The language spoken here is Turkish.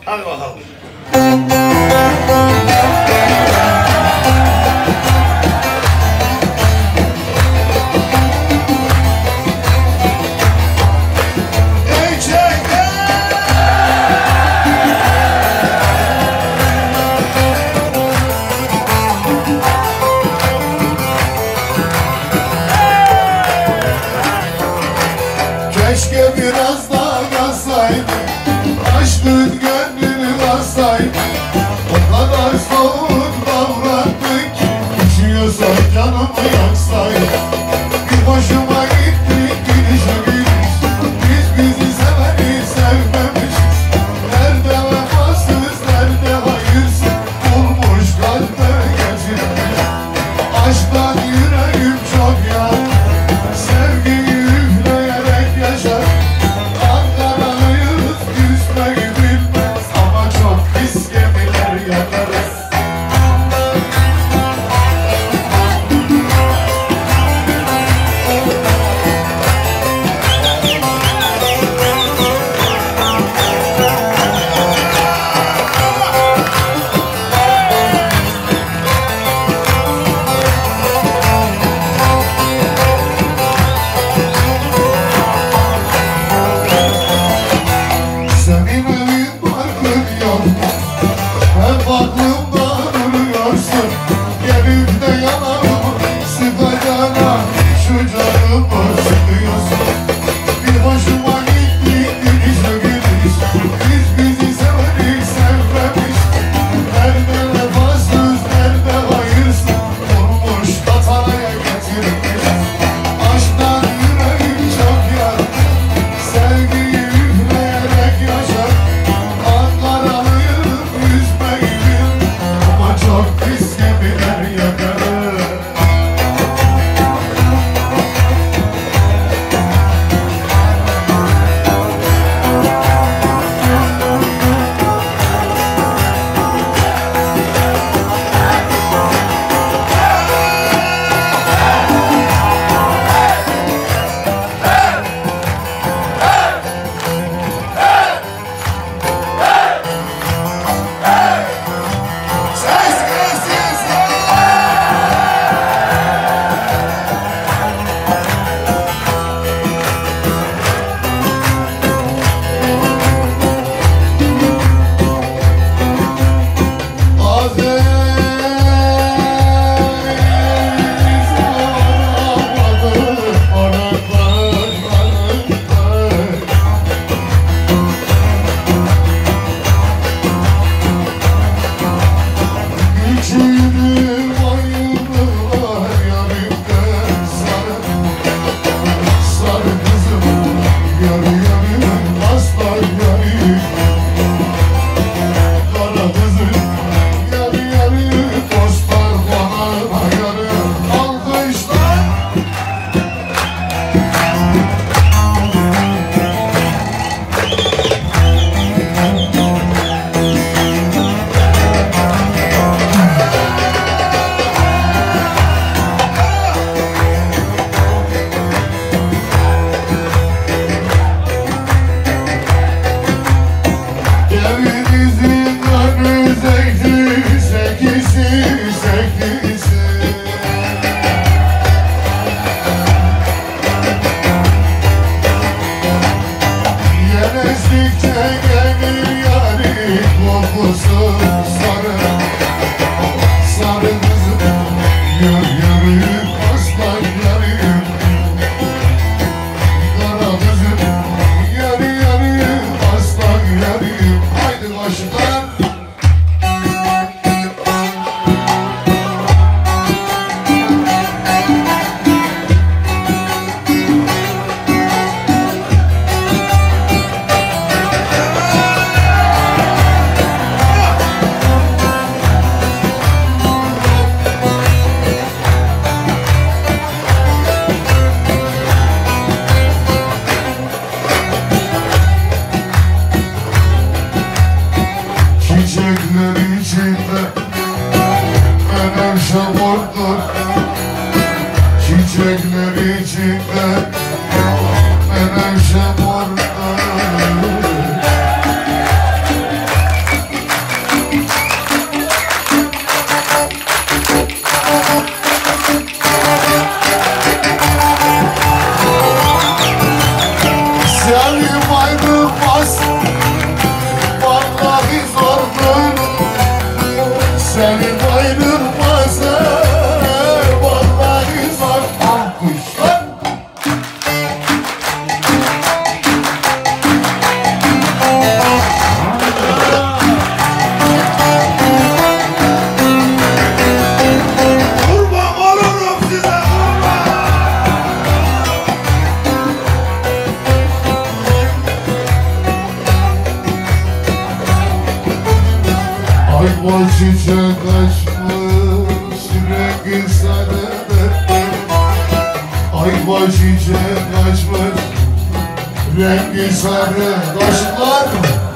Hadi bakalım. Keşke biraz daha kalsaydı, aşkın gönlünü alsaydı. O kadar soğuk davrandık ki, üşüyorsan canımı yaksaydı. Bir hoşuma gitti gidişe gidiş, biz bizi severiz sevmemişiz. Nerede vefasız, nerede hayırsız, bulmuş kalbe geçirmiş. Aşktan yüreğim çok yandı, sevgiyi üfleyerek yaşar. Ankaralıyız, yüzmeyi bilmez ama çok pis gemiler yakarız. Senin evin barkın yok, hep aklımda duruyorsun. Gelip de yanağımı sıkacağına şu canımı sıkıyorsun. Bir hoşuma gitti gidişe gidiş, biz bizi severiz sevmemiş. Nerede vefasız, nerede hayırsız, vurmuş katanaya getirmiş. Aşktan yüreğim çok yandı, sevgiyi üfleyerek yaşar. Ankaralıyım, yüzmeyi bilmem ama çok pis gemiler yakarım. Küçüğüm ayıldılar yarimden sarı, sarı kızım, yarı yarım aslan yarim. Kara kızım, yarı yarım dostlar bana yarım. Alkışlar. Evinizin önü zeytin, sekisi, sekisi. Yer estikçe gelir yarim, kokusu sarı, sarı kızım, yar yarım, aslan yarim. Kara kızım, yarı yarım, aslan yarim. Haydi başlar. Çiçekler içinde menevşe vurdur. Çiçekler içinde menevşe vurdur. Ayva çiçek açmış rengi sarı. Ayva çiçek açmış rengi sarı. Taşlar